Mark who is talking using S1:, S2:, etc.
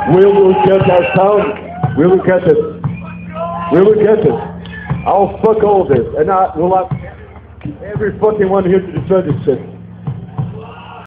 S1: We will get that town. We will get it. We will get it. I'll fuck all this. And I will have every fucking one here to destroy this shit.